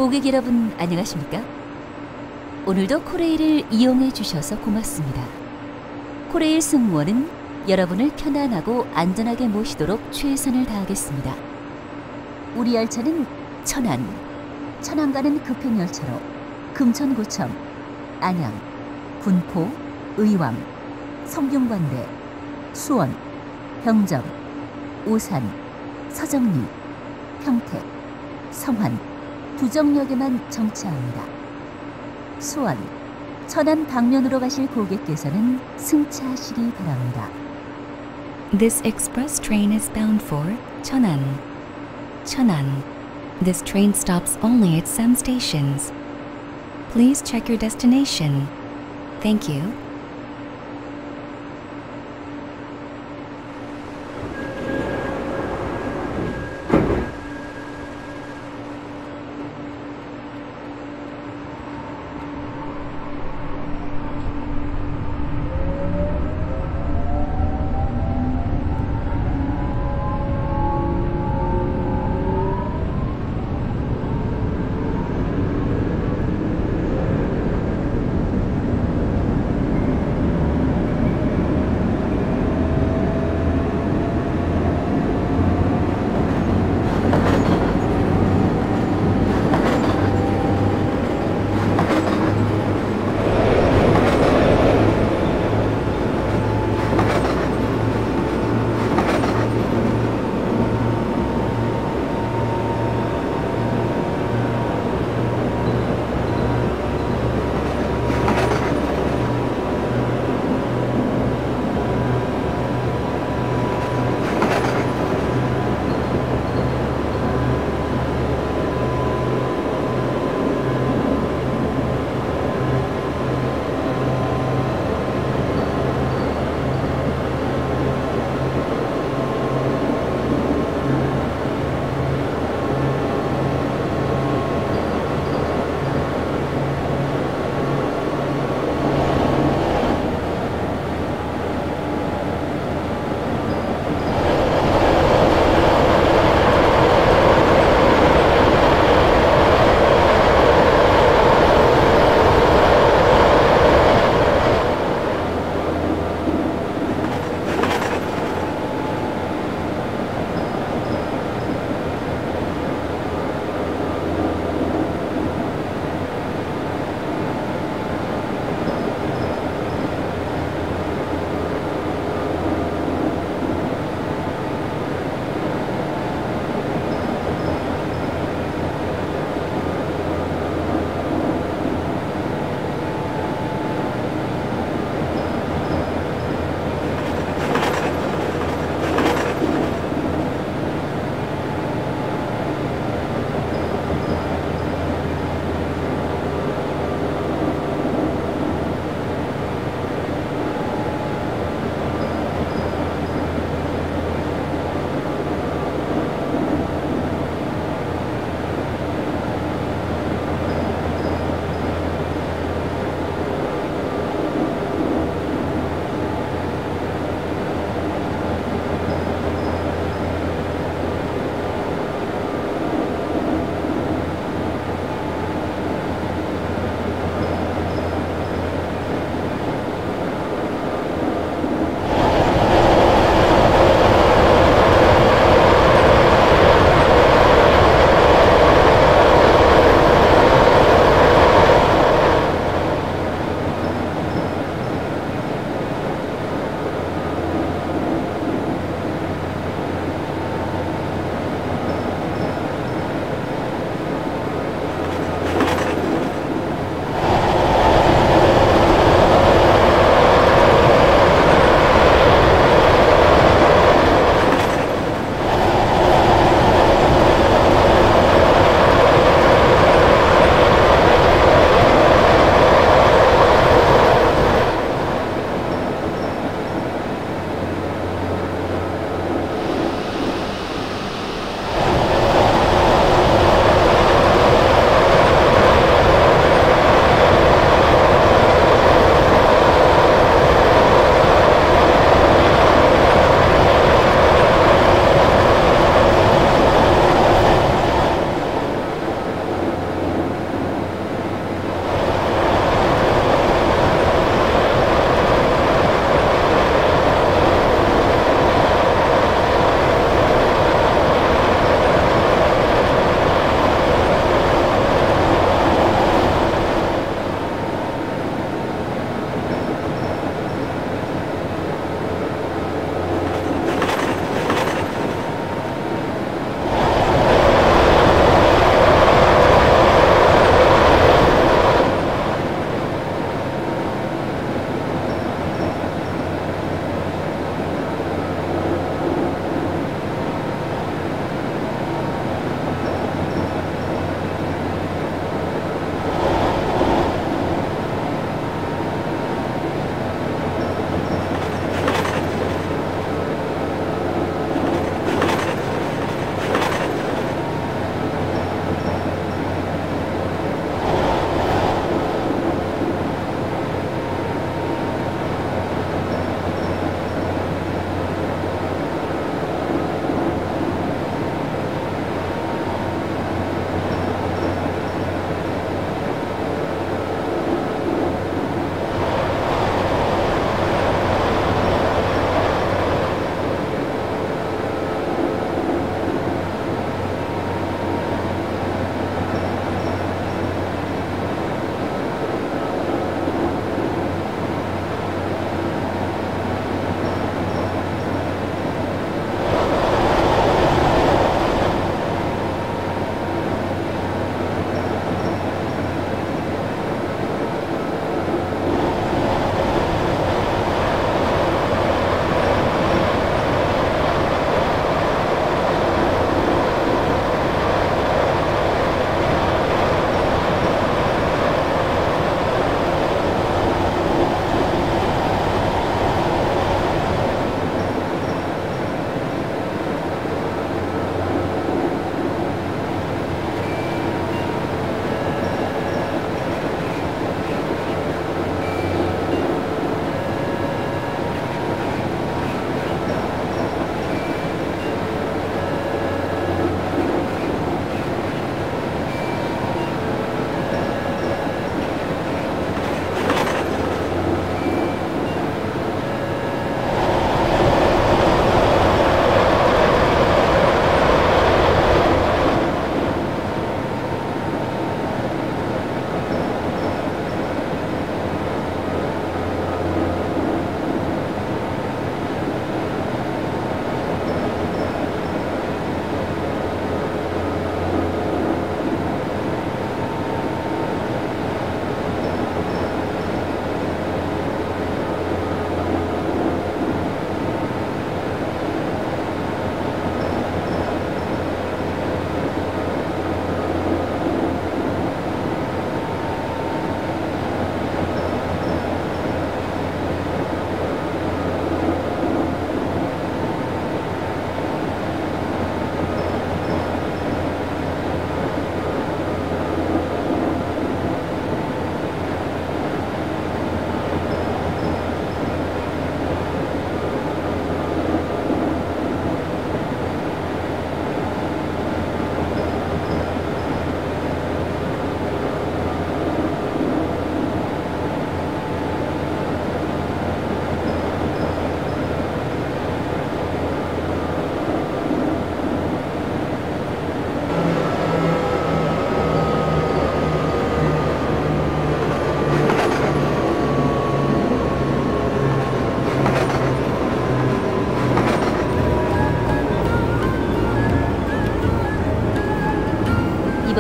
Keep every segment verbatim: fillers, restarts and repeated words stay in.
고객 여러분 안녕하십니까? 오늘도 코레일을 이용해 주셔서 고맙습니다. 코레일 승무원은 여러분을 편안하고 안전하게 모시도록 최선을 다하겠습니다. 우리 열차는 천안, 천안 가는 급행열차로 금천구청, 안양, 군포, 의왕, 성균관대, 수원, 병점, 오산, 서정리, 평택, 성환, 두정역에만 정차합니다. 수원, 천안 방면으로 가실 고객께서는 승차하시기 바랍니다. This express train is bound for Cheonan. Cheonan. This train stops only at some stations. Please check your destination. Thank you.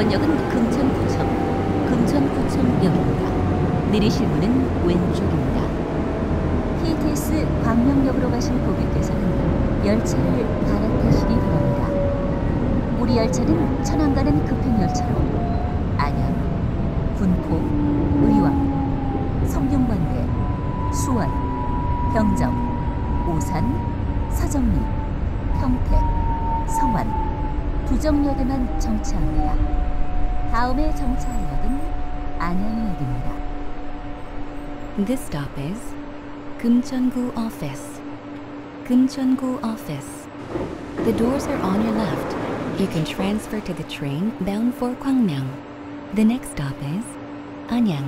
이번 역은 금천구청, 금천구청역입니다. 내리실 문은 왼쪽입니다. 케이티엑스 광명역으로 가실 고객께서는 열차를 갈아타시기 바랍니다. 우리 열차는 천안 가는 급행열차로 안양, 군포, 의왕, 성균관대, 수원, 병정, 오산, 서정리, 평택, 성완, 부정역에만 정차합니다. 다음의 정차역은 안양역입니다. This stop is Kumcheongu Office. Kumcheongu Office. The doors are on your left. You can transfer to the train bound for Gwangnam. The next stop is Anyang.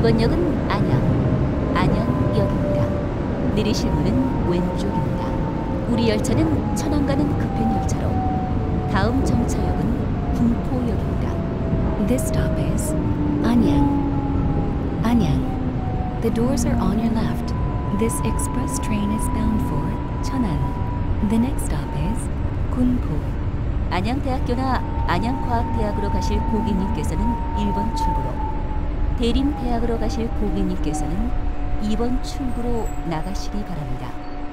이번 역은 안양, 안양역입니다. 내리실 문은 왼쪽입니다. 우리 열차는 천안 가는 급행 열차로 다음 정차역은 군포역입니다. This stop is Anyang. Anyang. The doors are on your left. This express train is bound for Cheonan. The next stop is Gunpo. 안양대학교나 안양과학대학으로 가실 고객님께서는 일 번 출구로, 대림대학으로 가실 고객님께서는 이 번 출구로 나가시기 바랍니다.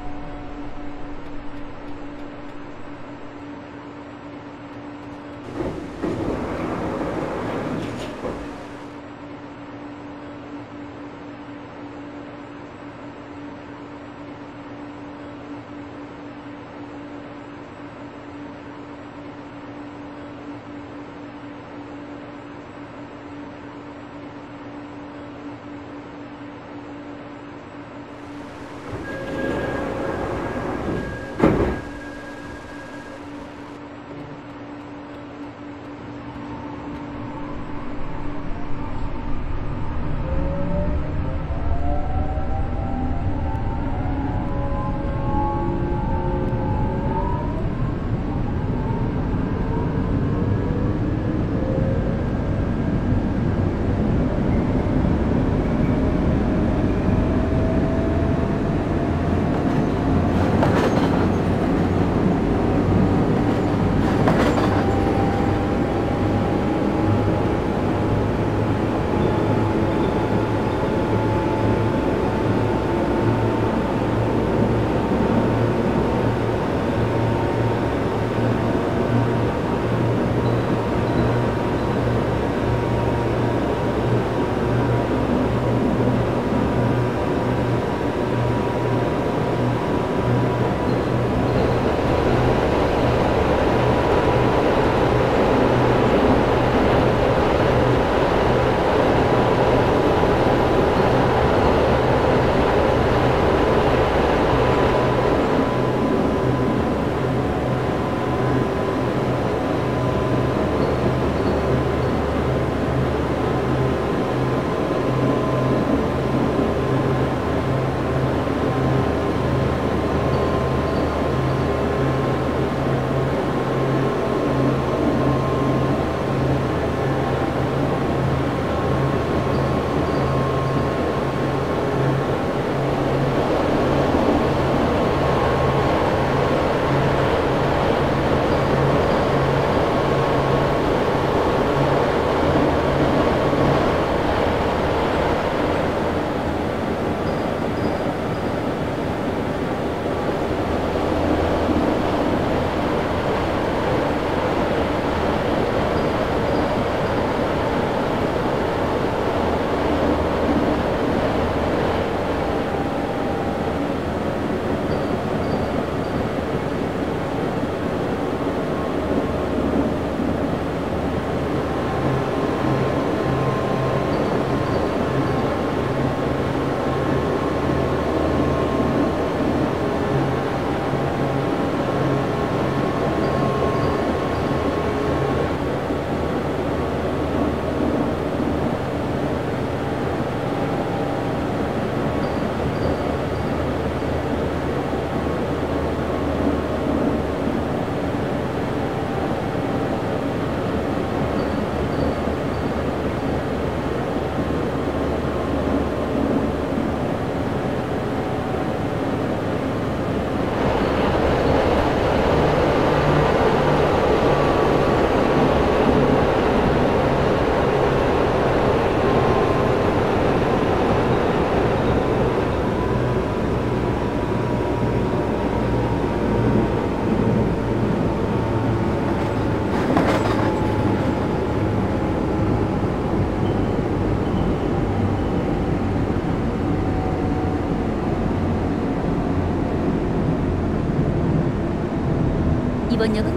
이번 역은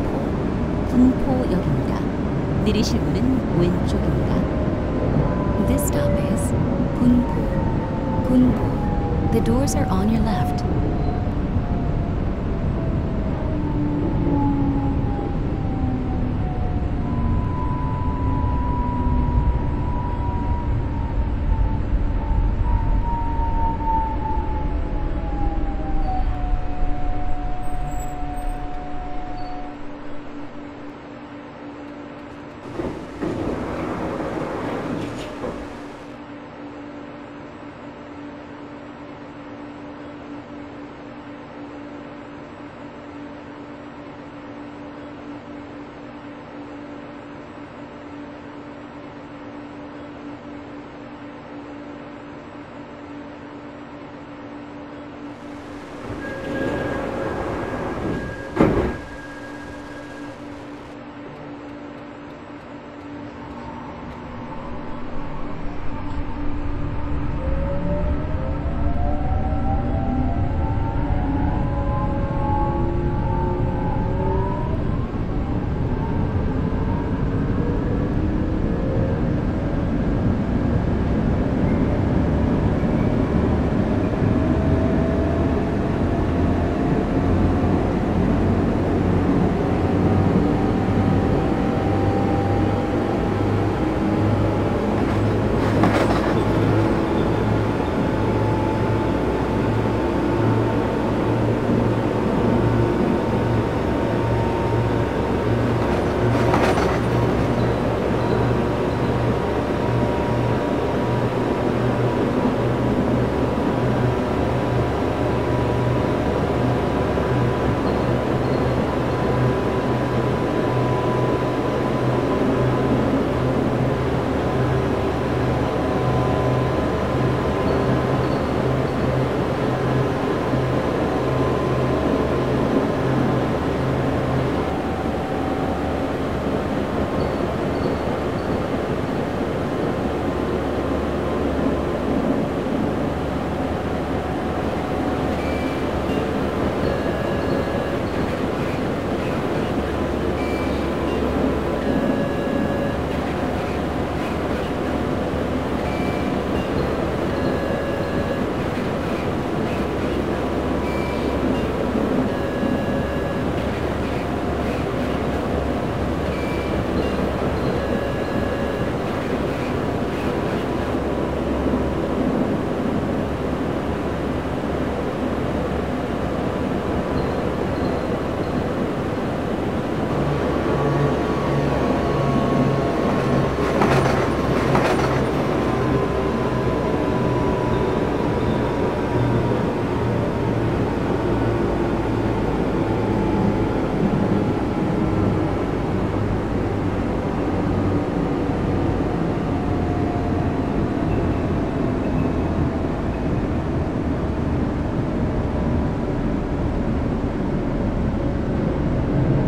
군포, 군포역입니다. 내리실 문은 왼쪽입니다. This stop is Gunpo. Gunpo. The doors are on your left.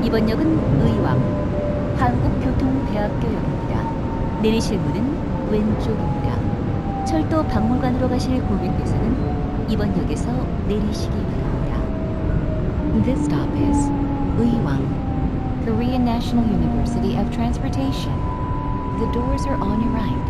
이번 역은 의왕 한국교통대학교역입니다. 내리실 문은 왼쪽입니다. 철도 박물관으로 가실 고객께서는 이번 역에서 내리시기 바랍니다. This stop is Uiwang, Korean National University of Transportation. The doors are on your right.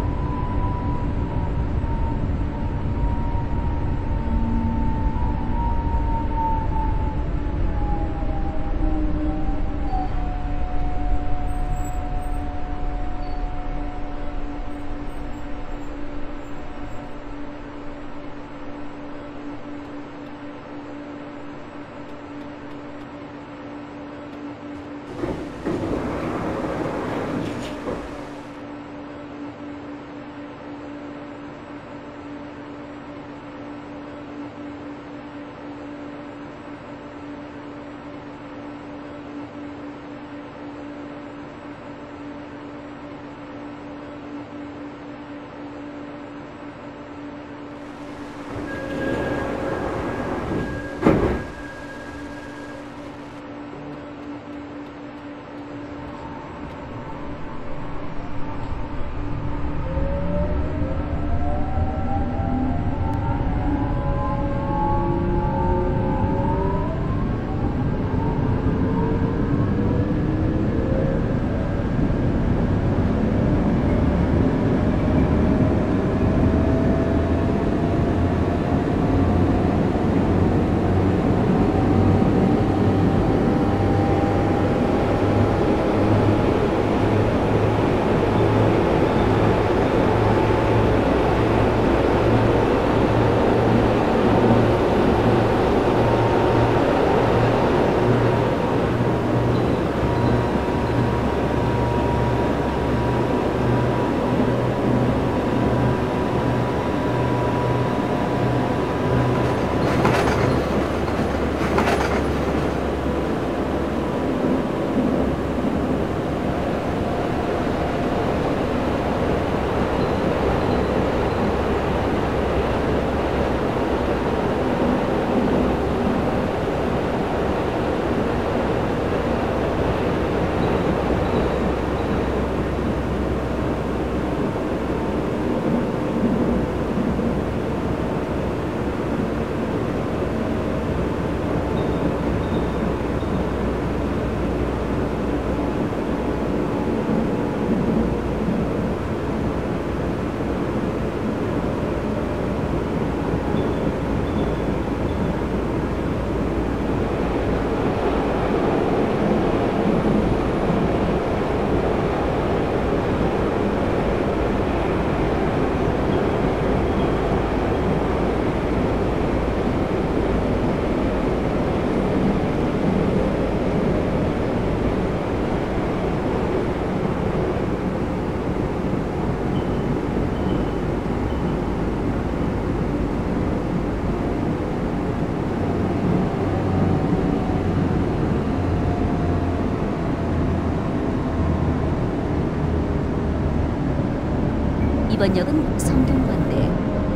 이번 역은 성균관대,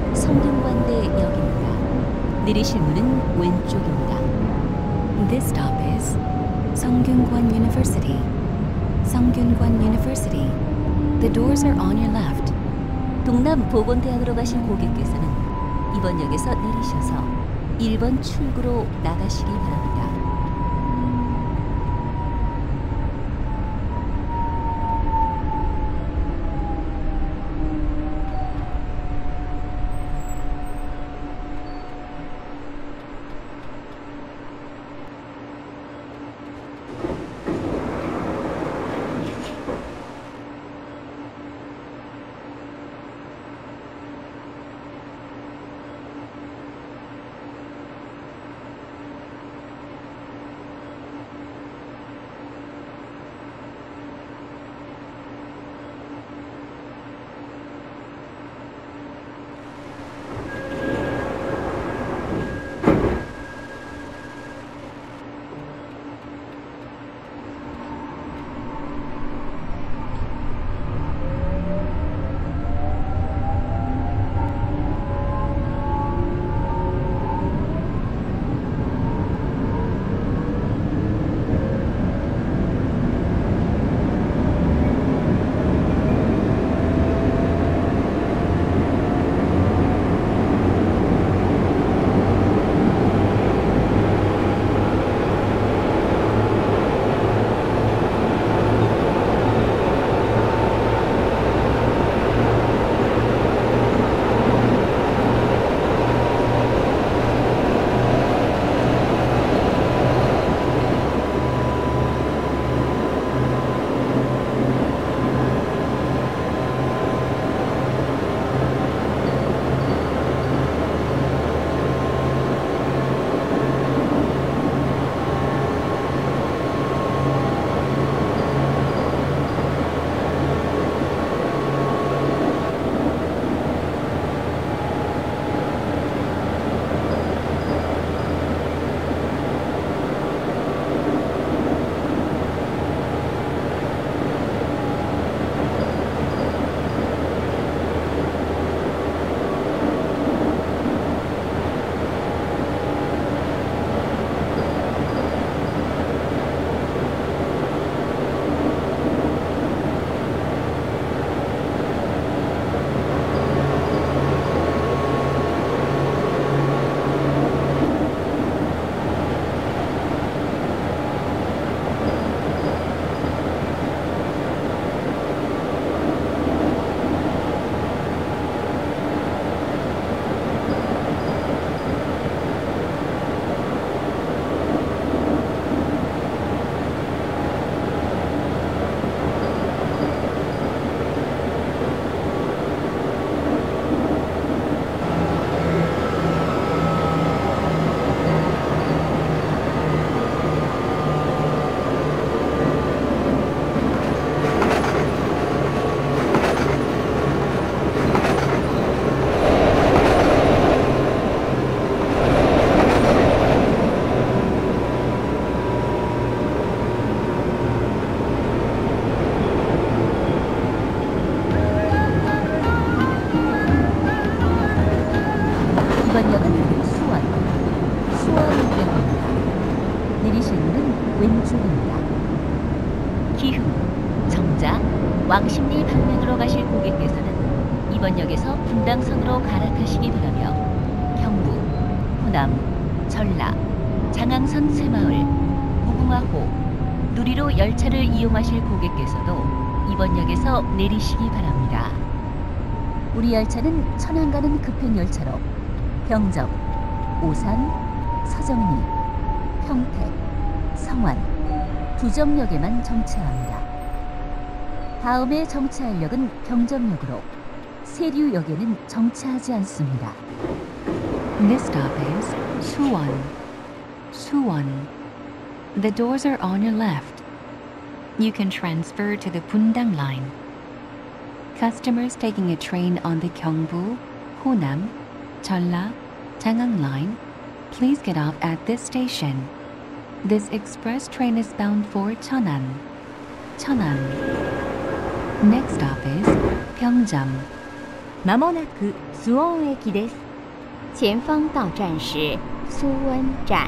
성균관대역입니다. 내리실 문은 왼쪽입니다. This stop is Sungkyunkwan University. Sungkyunkwan University. The doors are on your left. 동남 보건대학으로 가실 고객께서는 이번 역에서 내리셔서 일 번 출구로 나가시기 바랍니다. 왼쪽입니다. 기흥, 정자, 왕십리 방면으로 가실 고객께서는 이번 역에서 분당선으로 갈아타시기 바라며 경부, 호남, 전라, 장항선 새마을, 무궁화호, 누리로 열차를 이용하실 고객께서도 이번 역에서 내리시기 바랍니다. 우리 열차는 천안 가는 급행 열차로 병정, 오산, 서정리, 평택, 성완, 두정역에만 정차합니다. 다음에 정차할 역은 병정역으로 세류역에는 정차하지 않습니다. This stop is Suwon. Suwon. The doors are on your left. You can transfer to the Bundang line. Customers taking a train on the Gyeongbu, Honam, Jeolla, Jangang line, please get off at this station. This express train is bound for Cheonan. Cheonan. Next stop is Pyeongjam. まもなくスウォン駅です。前方到站是苏温站。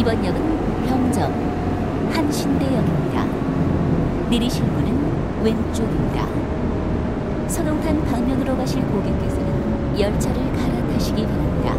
이번 역은 병점 한신대역입니다. 내리실 문은 왼쪽입니다. 서동탄 방면으로 가실 고객께서는 열차를 갈아타시기 바랍니다.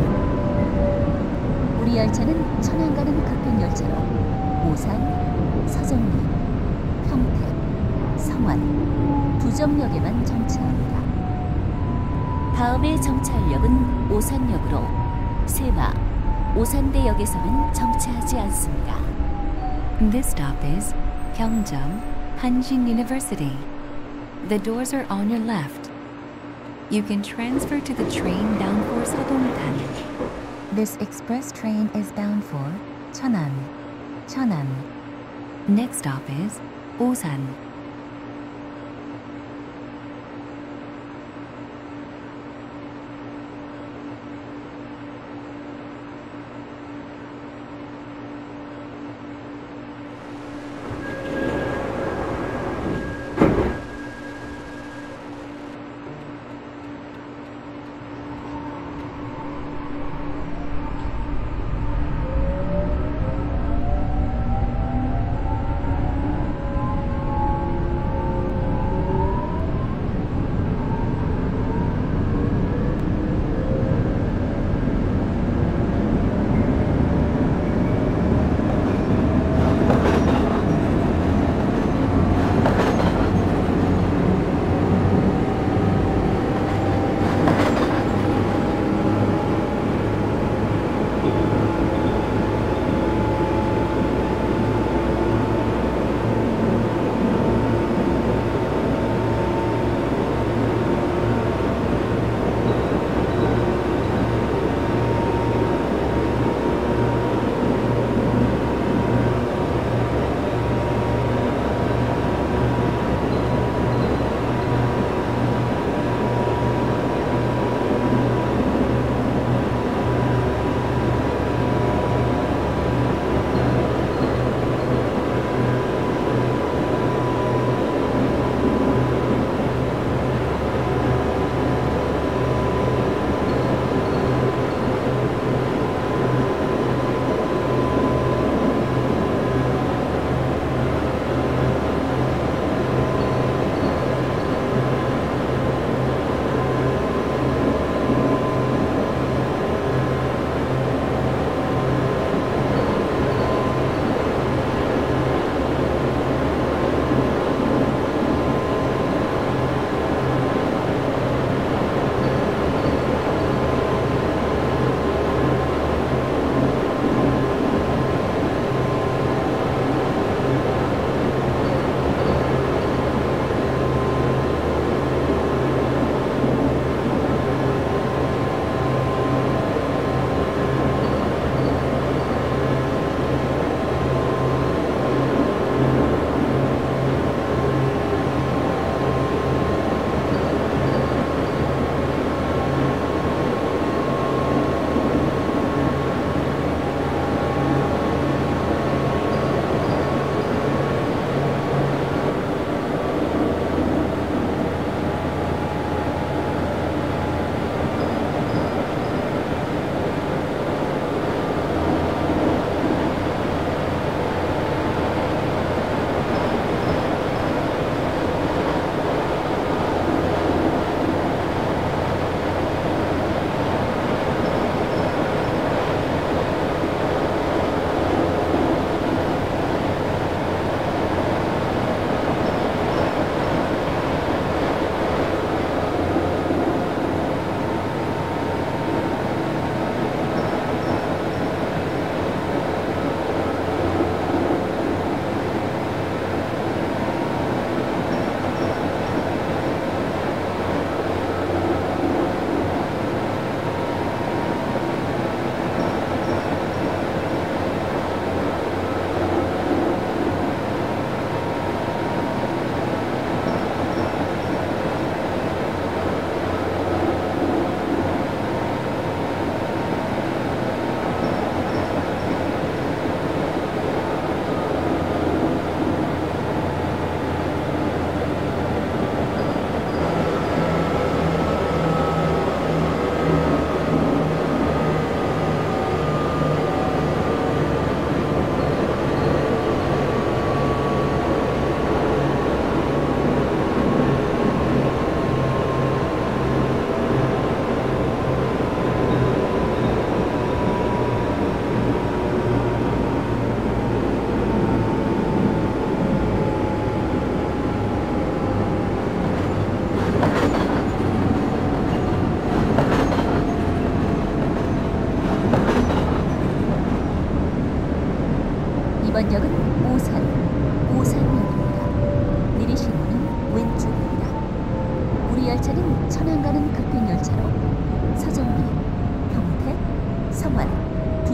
우리 열차는 천안 가는 급행열차로 오산, 서정리, 평택, 성안, 부정역에만 정차합니다. 다음의 정차역은 오산역으로 세마, 오산대역에서는 정차하지 않습니다. This stop is Pyeongjeom Hanjin University. The doors are on your left. You can transfer to the train bound for Seodongtan. This express train is bound for Cheonan. Cheonan. Next stop is Osan.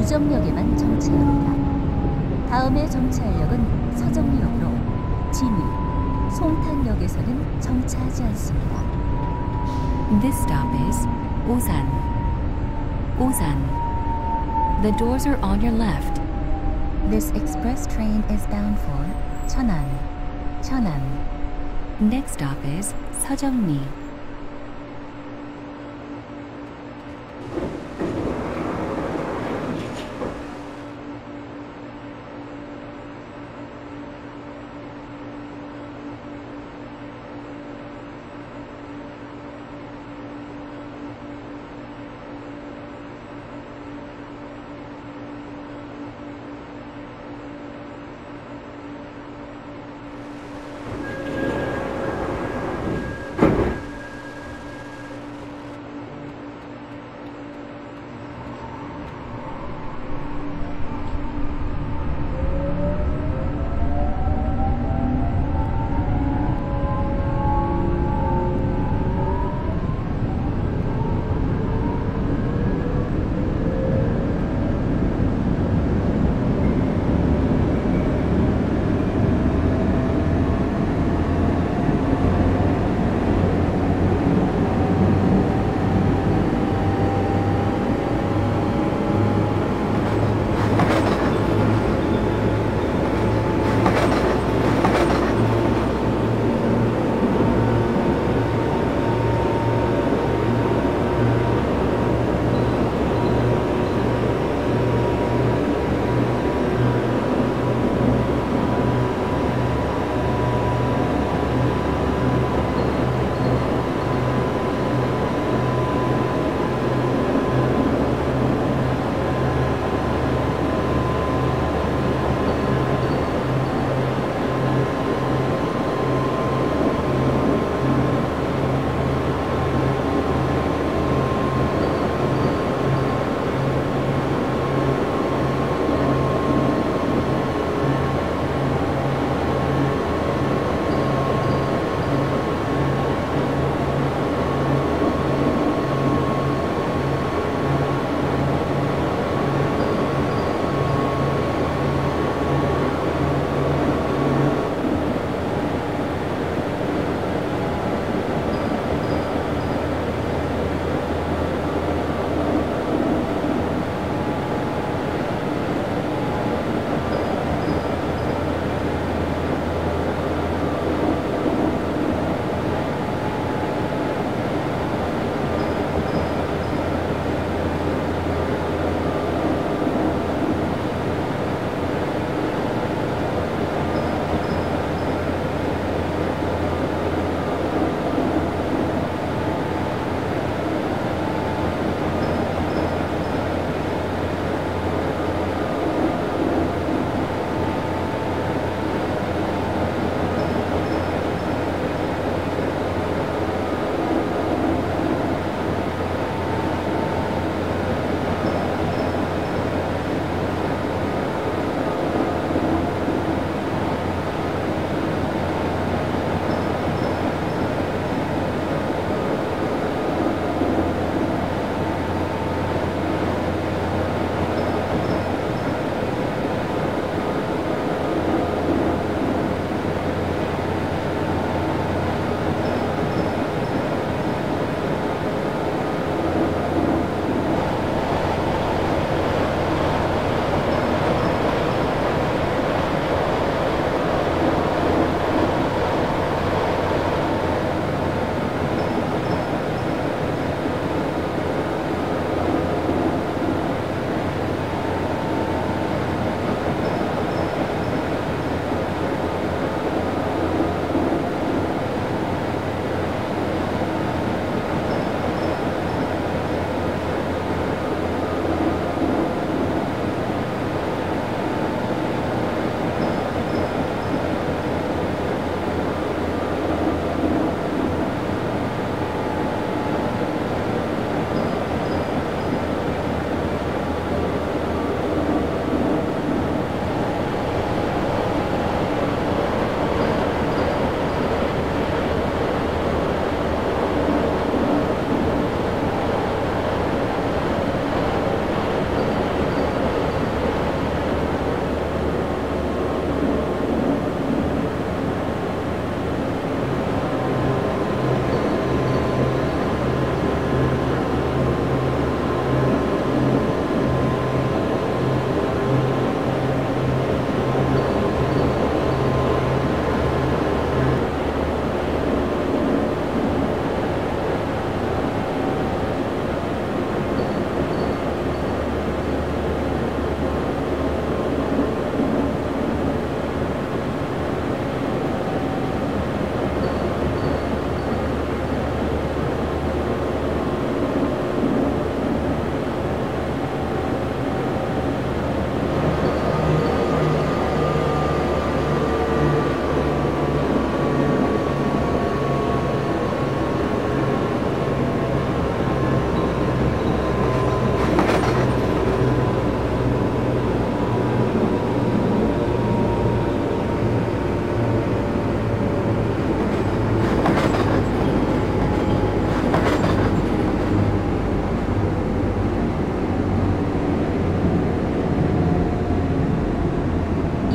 유정역에만 정차합니다. 다음에 정차할 역은 서정리역으로 진위, 송탄역에서는 정차하지 않습니다. This stop is Osan. Osan. The doors are on your left. This express train is bound for Cheonan. Cheonan. Next stop is Sejeongni.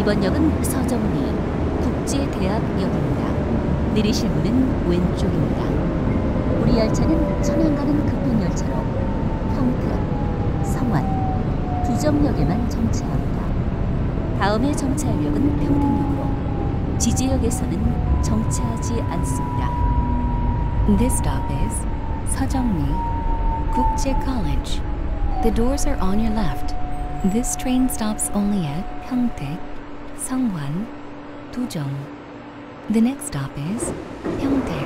이번 역은 서정리 국제대학역입니다. 내리실 문은 왼쪽입니다. 우리 열차는 천안 가는 급행 열차로 평택, 성완, 두정역에만 정차합니다. 다음에 정차할 역은 평택역으로 지제역에서는 정차하지 않습니다. This stop is 서정리 Kukje College. The doors are on your left. This train stops only at Pyeongtaek, Seongwan, Dujong. The next stop is Pyeongtaek.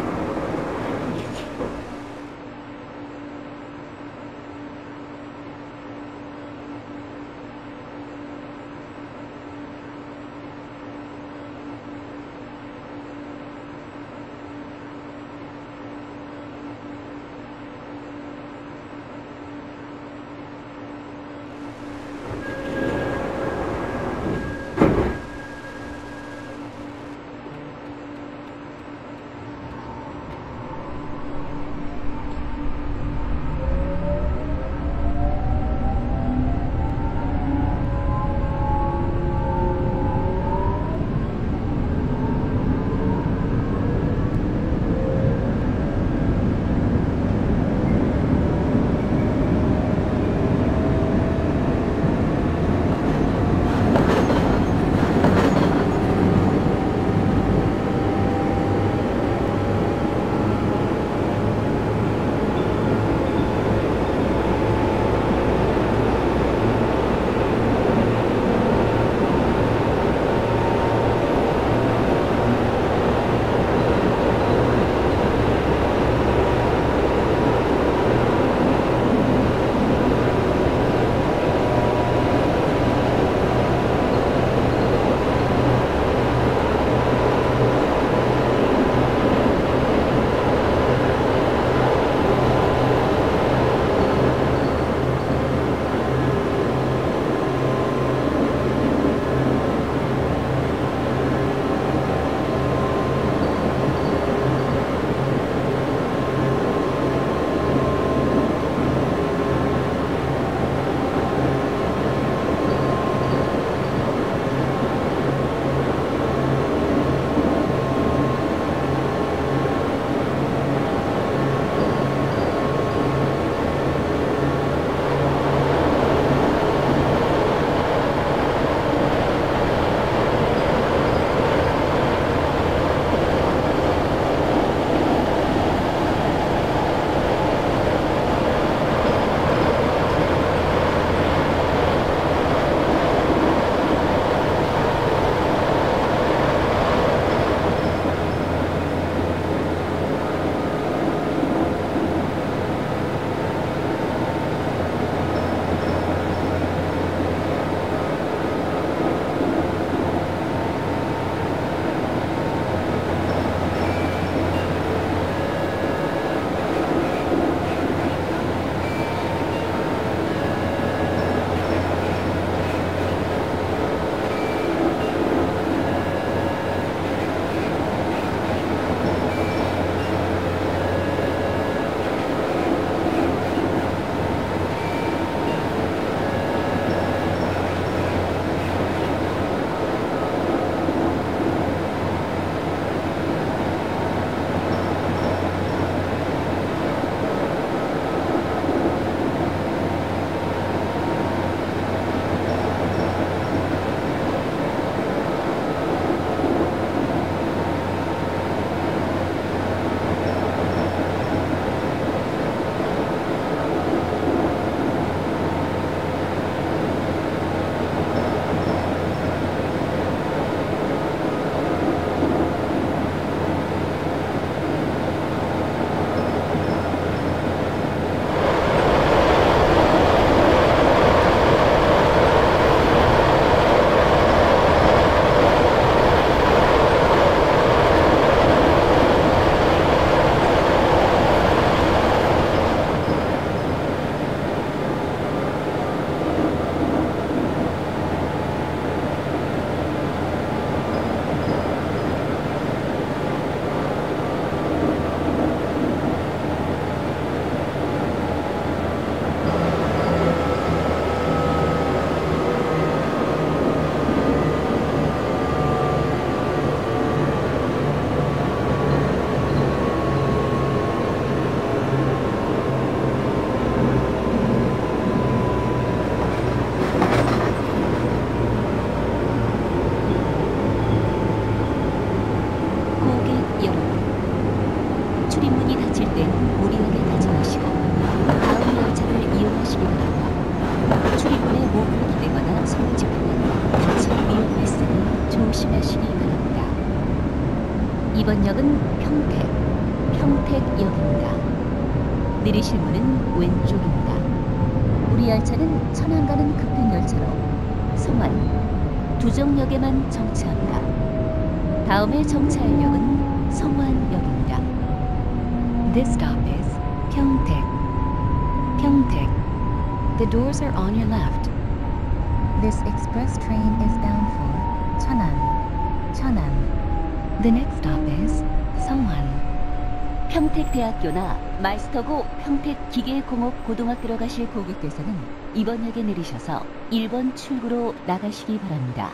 이번 역은 평택, 평택역입니다. 내리실 문은 왼쪽입니다. 우리 열차는 천안 가는 급행 열차로 성완, 두정역에만 정차합니다. 다음의 정차역은 성완역입니다. This stop is Pyeongtaek. Pyeongtaek. The doors are on your left. This express train is bound for Cheonan. Cheonan. The next stop is Songwon. 평택대학교나 마이스터고 평택기계공업고등학교로 가실 고객께서는 이번 역에 내리셔서 일 번 출구로 나가시기 바랍니다.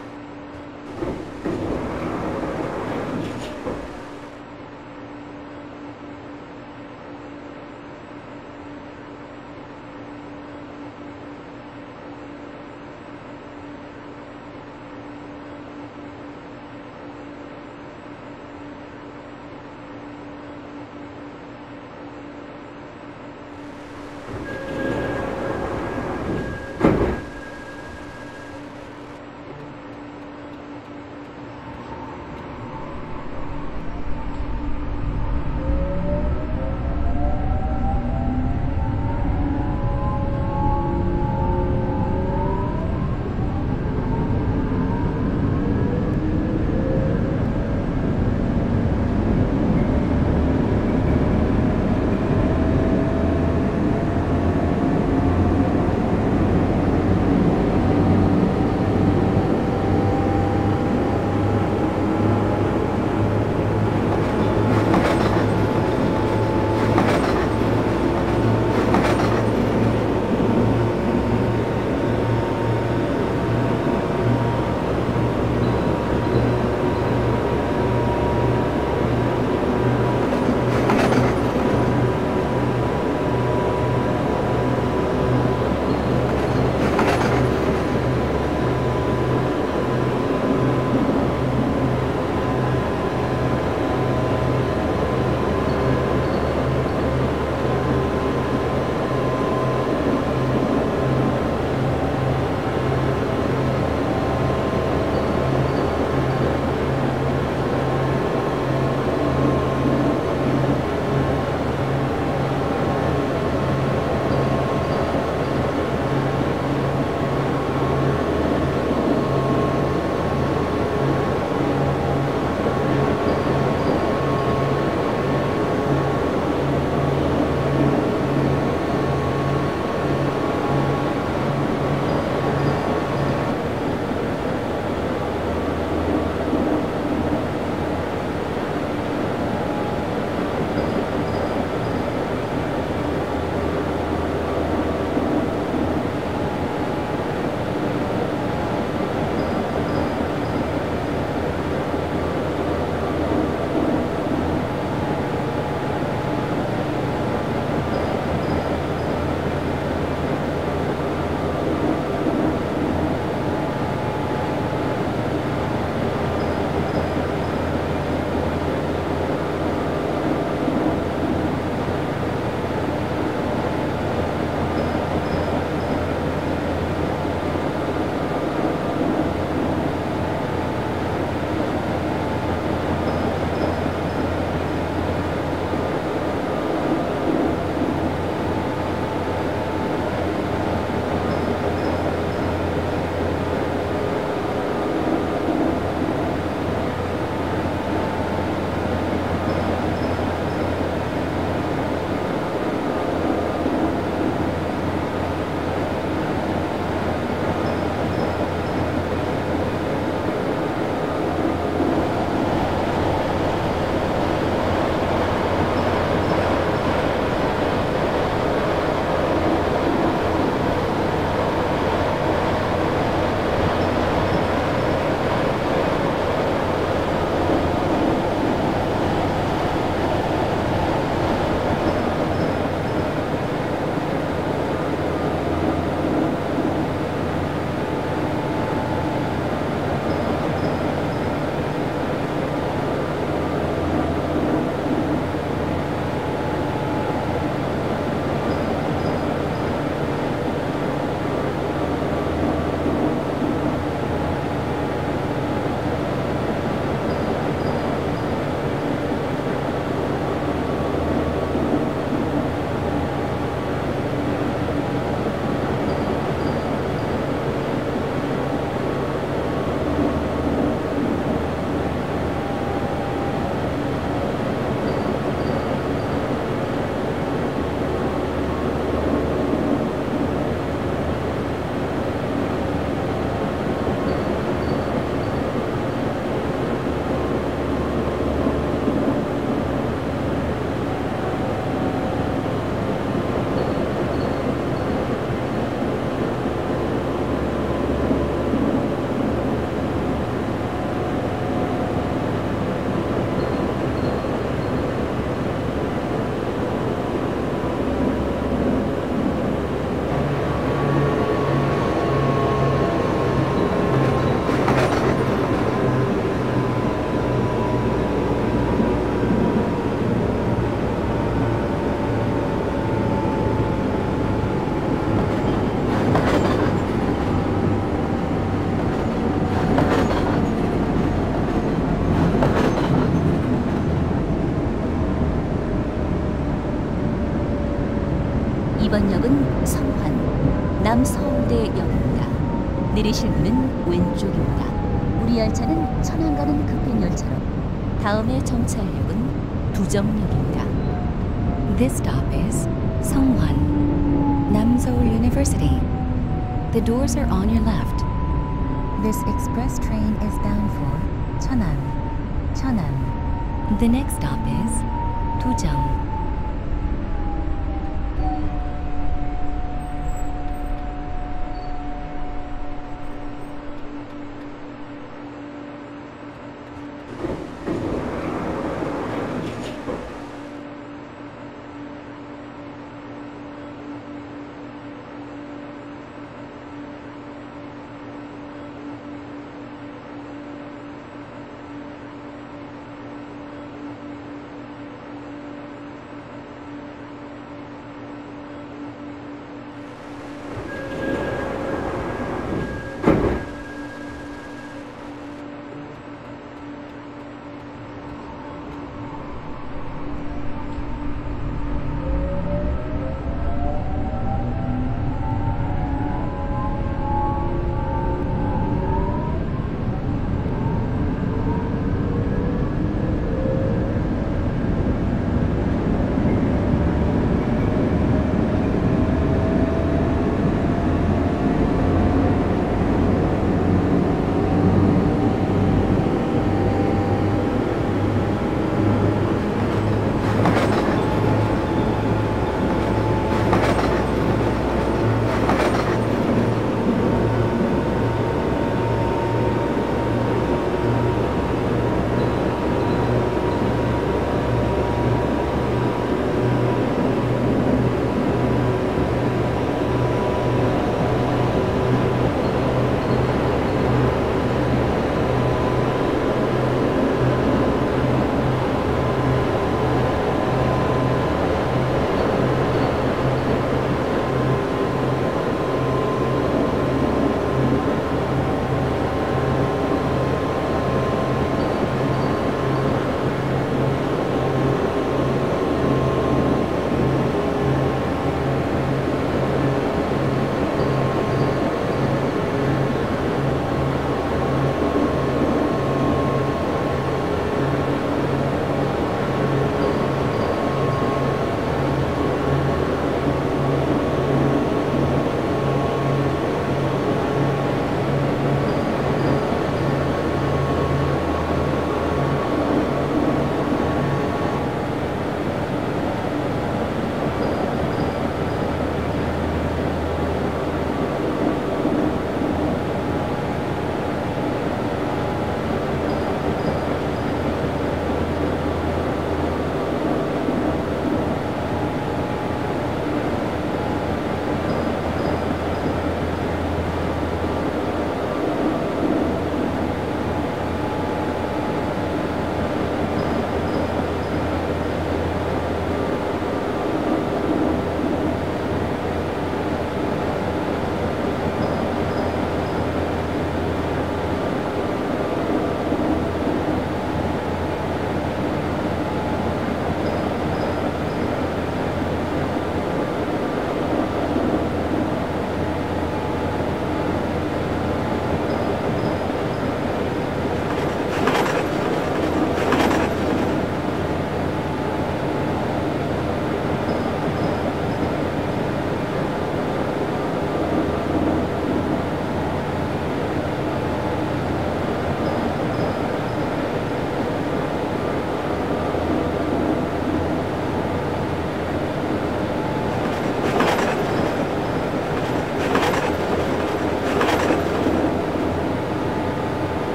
이번 역은 성환, 남서울대역입니다. 내리실 문은 왼쪽입니다. 우리 열차는 천안 가는 급행 열차로 다음의 정차역은 두정역입니다. This stop is Seonghwan, Namseol University. The doors are on your left. This express train is bound for Cheonan, Cheonan. The next stop is Dujang.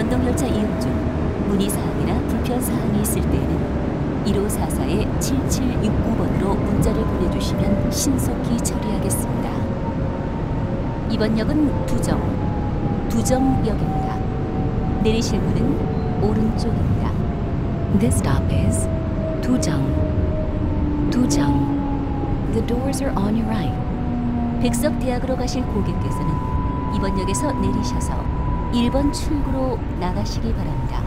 전동열차 이용 중 문의사항이나 불편사항이 있을 때에는 일오사사의 칠칠육구 번으로 문자를 보내주시면 신속히 처리하겠습니다. 이번 역은 두정, 두정역입니다. 내리실 문은 오른쪽입니다. This stop is Dujang. Dujang. The doors are on your right. 백석대학으로 가실 고객께서는 이번 역에서 내리셔서 일 번 출구로 나가시기 바랍니다.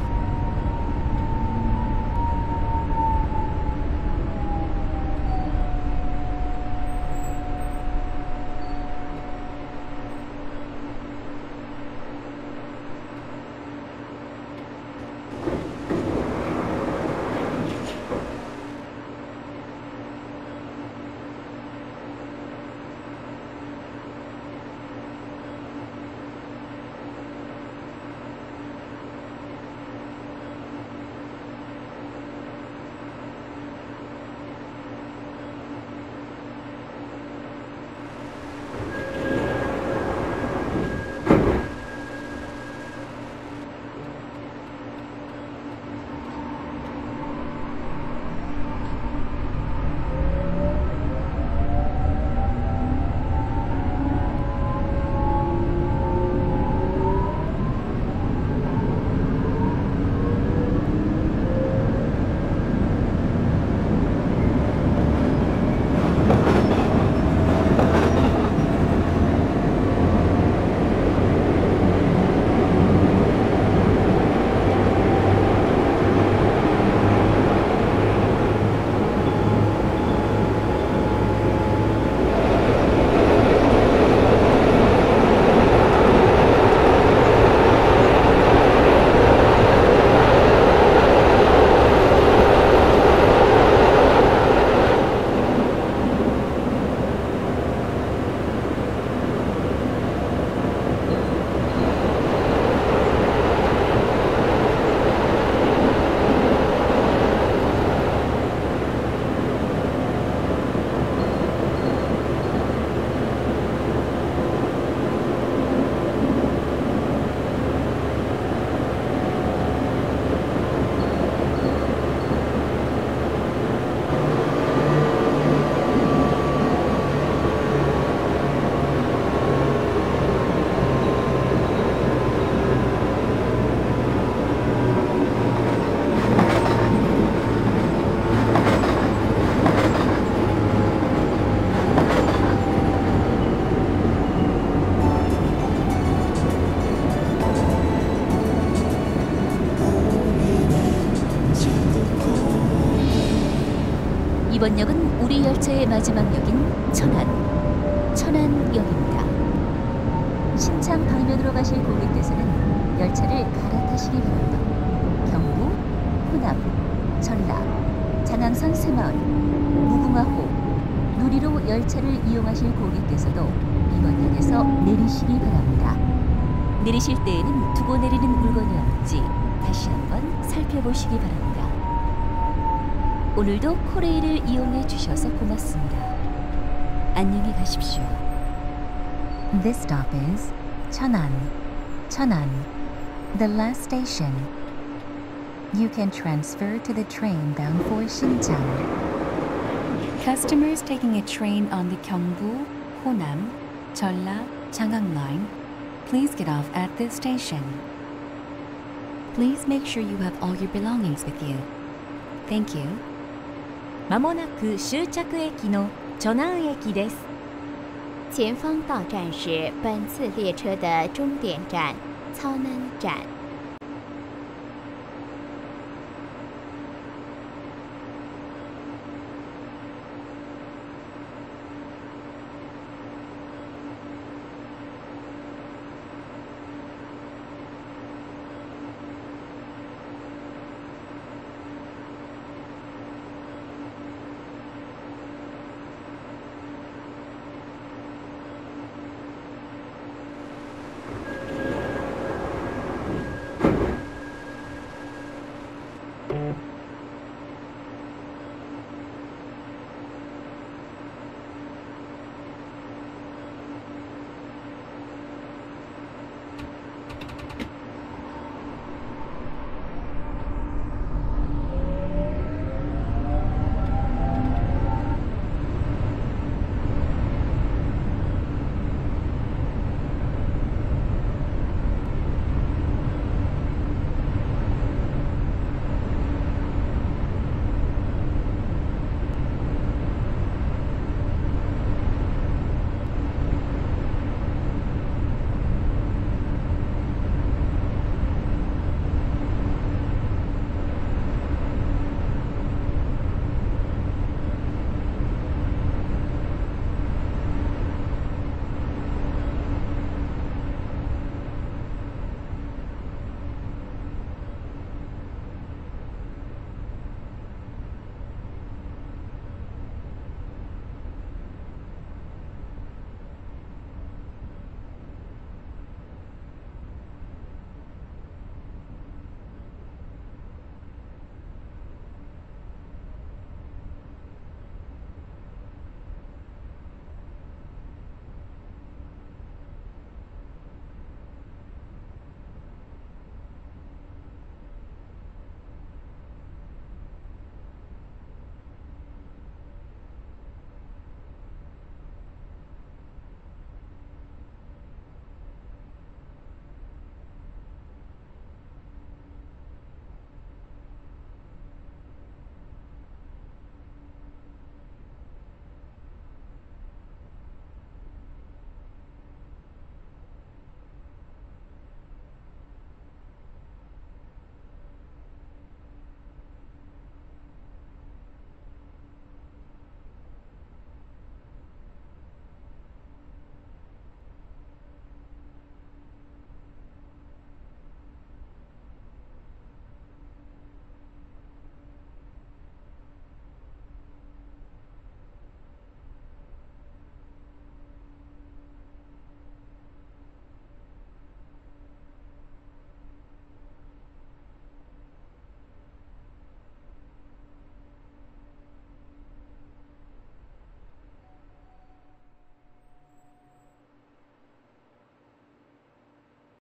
이번 역은 우리 열차의 마지막 역인 천안, 천안역입니다. 신창 방면으로 가실 고객께서는 열차를 갈아타시기 바랍니다. 경부, 호남, 전라, 장항선 새마을, 무궁화호, 누리로 열차를 이용하실 고객께서도 이번 역에서 내리시기 바랍니다. 내리실 때에는 두고 내리는 물건이 없는지 다시 한번 살펴보시기 바랍니다. 오늘도 코레일을 이용해 주셔서 고맙습니다. 안녕히 가십시오. This stop is Cheonan. Cheonan. The last station. You can transfer to the train bound for Xinjiang. Customers taking a train on the Gyeongbu, Honam, Jeolla, Changang line, please get off at this station. Please make sure you have all your belongings with you. Thank you. まもなく終着駅のチョナン駅です。前方到站是本次列车的终点站操南站。